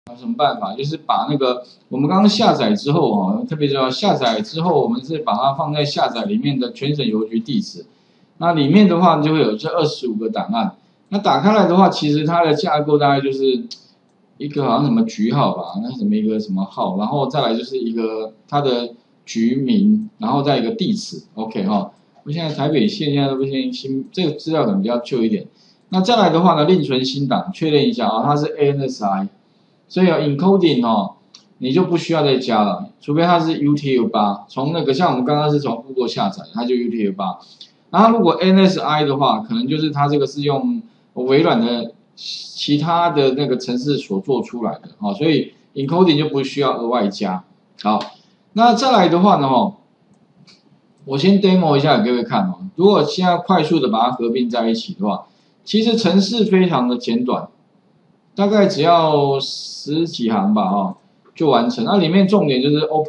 有什么办法？就是把那个我们刚刚下载之后哦，特别重要，下载之后我们是把它放在下载里面的全省邮局地址。那里面的话就会有这25个档案。那打开来的话，其实它的架构大概就是一个好像什么局号吧，那什么一个什么号，然后再来就是一个它的局名，然后再一个地址。OK 哈，我现在台北县现在都不现新，这个资料可能比较旧一点。那再来的话呢，另存新档，确认一下啊，它是 ANSI。所以有 encoding 哦，你就不需要再加了，除非它是 UTF-8，从那个像我们刚刚是从 Google 下载，它就 UTF-8。然后如果 NSI 的话，可能就是它这个是用微软的其他的那个程式所做出来的，哦，所以 encoding 就不需要额外加。好，那再来的话呢，哦，我先 demo 一下给各位看哦。如果现在快速的把它合并在一起的话，其实程式非常的简短。大概只要10几行吧，哦，就完成。那里面重点就是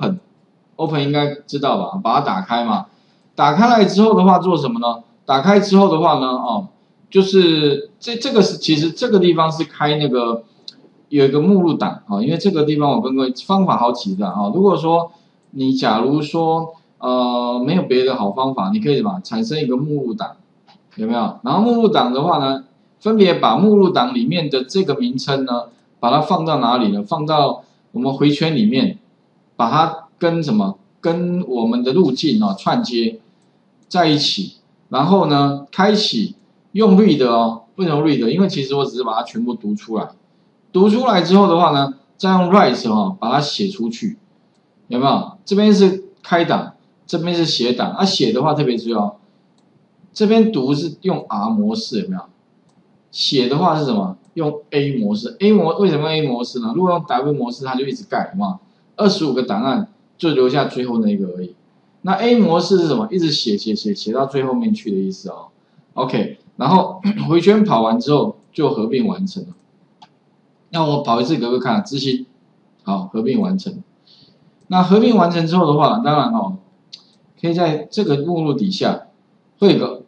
open 应该知道吧？把它打开嘛。打开来之后的话，做什么呢？打开之后的话呢，哦，就是这个是其实这个地方是开那个有一个目录档啊，因为这个地方我跟各位方法好几个啊。如果说你假如说没有别的好方法，你可以什么产生一个目录档，有没有？然后目录档的话呢？分别把目录档里面的这个名称呢，把它放到哪里呢？放到我们回圈里面，把它跟什么？跟我们的路径哦串接在一起。然后呢，开启用 read 哦，为什么 read？因为其实我只是把它全部读出来。读出来之后的话呢，再用 write 哦把它写出去，有没有？这边是开档，这边是写档。啊，写的话特别重要，这边读是用 R 模式，有没有？写的话是什么？用 A 模式。为什么 A 模式呢？如果用 W 模式，它就一直盖嘛，25个档案就留下最后那个而已。那 A 模式是什么？一直写到最后面去的意思哦。OK， 然后回圈跑完之后就合并完成了。那我跑一次给各位看，执行，好，合并完成。那合并完成之后的话，当然哦，可以在这个目录底下会有个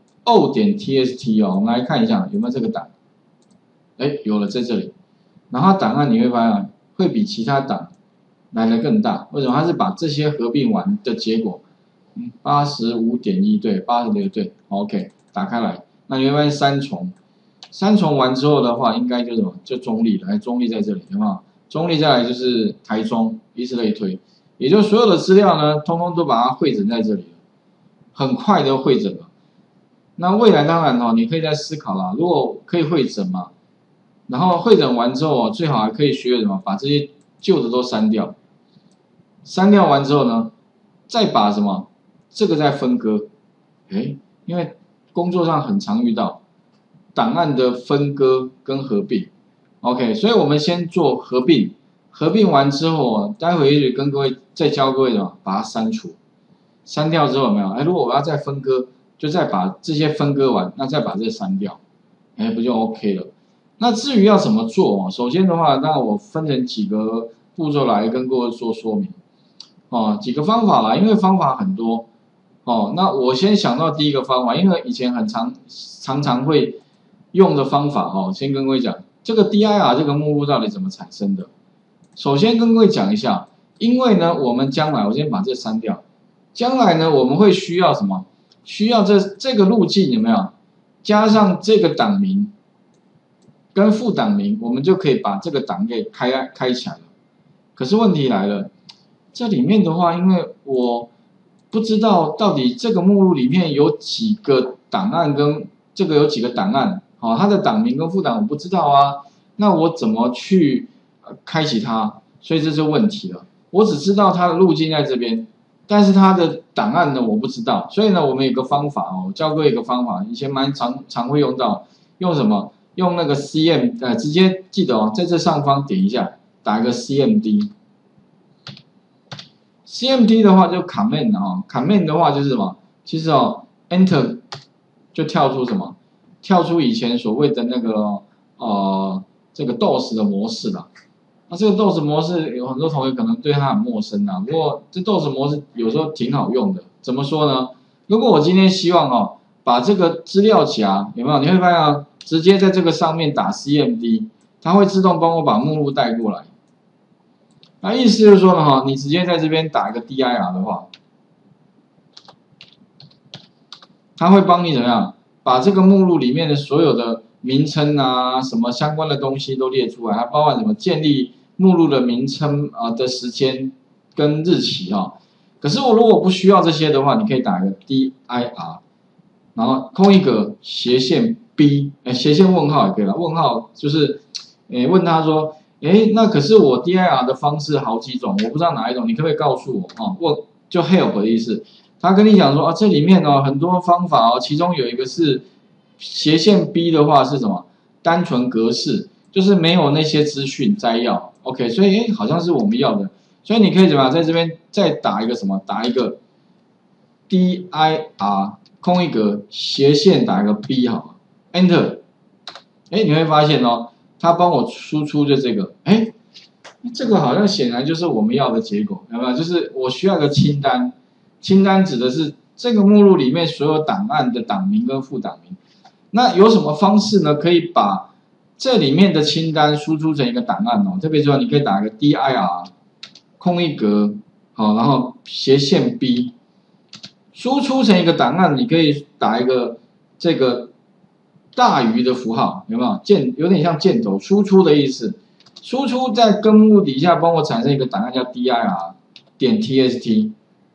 O.txt 哦，我们来看一下有没有这个档。哎，有了，在这里。然后档案你会发现会比其他档来的更大。为什么？它是把这些合并完的结果，85.1对，86对 ，OK， 打开来，那你会发现三重完之后的话，应该就什么？就中立了。中立在这里，有没有？中立再来就是台中，以此类推，也就是所有的资料呢，通通都把它汇整在这里了，很快的汇整了。那未来当然哦，你可以再思考啦，如果可以汇整嘛。然后汇整完之后，最好还可以学什么？把这些旧的都删掉。删掉完之后呢，再把什么？这个再分割。哎，因为工作上很常遇到档案的分割跟合并。OK， 所以我们先做合并。合并完之后，待会也许跟各位再教各位什么？把它删除。删掉之后有没有？哎，如果我要再分割，就再把这些分割完，那再把这删掉。哎，不就 OK 了？那至于要怎么做哦？首先的话，那我分成几个步骤来跟各位做说明哦，几个方法啦，因为方法很多哦。那我先想到第一个方法，因为以前常常会用的方法哦，先跟各位讲这个 dir 这个目录到底怎么产生的。首先跟各位讲一下，因为呢，我们将来我先把这删掉，将来呢我们会需要什么？需要这个路径有没有？加上这个档名。跟副档名，我们就可以把这个档给开起来了。可是问题来了，这里面的话，因为我不知道到底这个目录里面有几个档案跟这个有几个档案，哦，它的档名跟副档我不知道啊，那我怎么去开启它？所以这就问题了。我只知道它的路径在这边，但是它的档案呢我不知道，所以呢我们有个方法哦，教各位一个方法，以前蛮常会用到，用什么？用那个 CM 直接记得哦，在这上方点一下，打一个 CMD。CMD 的话就 command 哦 ，command 的话就是什么？其实哦 ，Enter 就跳出什么？跳出以前所谓的那个这个 DOS 的模式了。那这个 DOS 模式有很多同学可能对它很陌生啊，不过这 DOS 模式有时候挺好用的。怎么说呢？如果我今天希望哦，把这个资料夹有没有？你会发现啊。直接在这个上面打 CMD， 它会自动帮我把目录带过来。 那意思就是说呢，你直接在这边打一个 dir 的话，它会帮你怎么样，把这个目录里面的所有的名称啊，什么相关的东西都列出来，它包含什么建立目录的名称的时间跟日期可是我如果不需要这些的话，你可以打一个 dir， 然后空一格斜线 b， 斜线问号也可以了。问号就是，问他说，那可是我 dir 的方式好几种，我不知道哪一种，你可不可以告诉我问就 help 的意思。他跟你讲说这里面很多方法其中有一个是斜线 b 的话是什么？单纯格式，就是没有那些资讯摘要。OK， 所以好像是我们要的，所以你可以怎么样，在这边再打一个什么？打一个 dir 空一格斜线打一个 b 好了 ，Enter， 你会发现它帮我输出就这个，这个好像显然就是我们要的结果，有没有？就是我需要个清单。清单指的是这个目录里面所有档案的档名跟副档名。那有什么方式呢？可以把这里面的清单输出成一个档案特别说，你可以打一个 dir 空一格然后斜线 b， 输出成一个档案，你可以打一个这个大于的符号，有没有？有点像箭头，输出的意思。输出在根目底下帮我产生一个档案叫 dir 点 txt。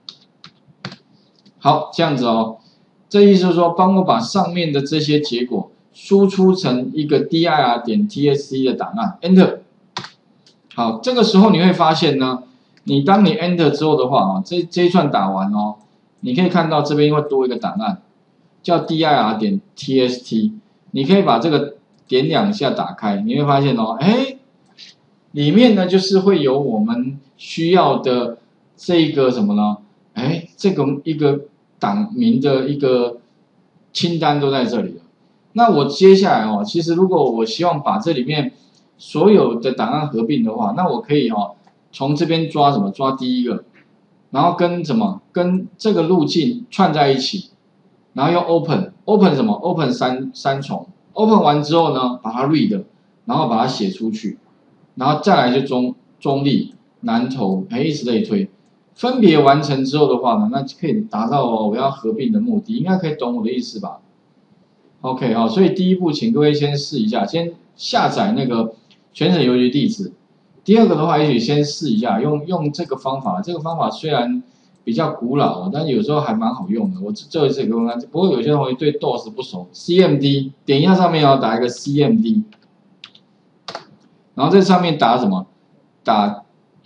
好，这样子这意思就是说，帮我把上面的这些结果输出成一个 dir 点 txt 的档案 ，Enter。好，这个时候你会发现呢，当你 Enter 之后的话这一串打完你可以看到这边会多一个档案，叫 dir 点 txt。你可以把这个点2下打开，你会发现里面呢就是会有我们需要的这个什么呢？这个一个档名的一个清单都在这里了。那我接下来其实如果我希望把这里面所有的档案合并的话，那我可以从这边抓什么？抓第一个，然后跟这个路径串在一起，然后用 open 什么 ？open 三重 ，open 完之后呢，把它 read， 然后把它写出去，然后再来就中立、南投，以此类推。分别完成之后的话呢，那就可以达到我要合并的目的，应该可以懂我的意思吧 ？OK 所以第一步，请各位先试一下，先下载那个全省邮局地址。第二个的话，也许先试一下，用这个方法。这个方法虽然比较古老，但有时候还蛮好用的。我最后一次给大家，不过有些同学对 DOS 不熟 ，CMD 点一下上面打一个 CMD， 然后在上面打什么？打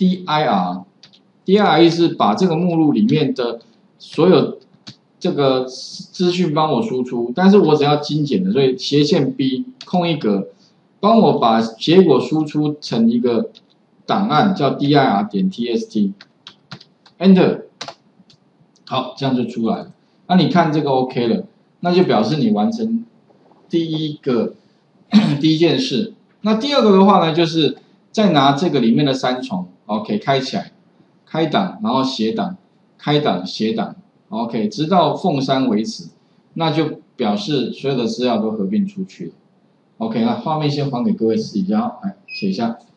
dir。dir 意思把这个目录里面的所有这个资讯帮我输出，但是我只要精简的，所以斜线 b 空一格，帮我把结果输出成一个档案，叫 dir 点 txt，Enter， 好，这样就出来了。那你看这个 OK 了，那就表示你完成第一件事。那第二个的话呢，就是再拿这个里面的3重 ，OK， 开起来。开档，然后斜档，开档斜档 ，OK， 直到凤山为止，那就表示所有的资料都合并出去了。OK， 那画面先还给各位试一下，来写一下。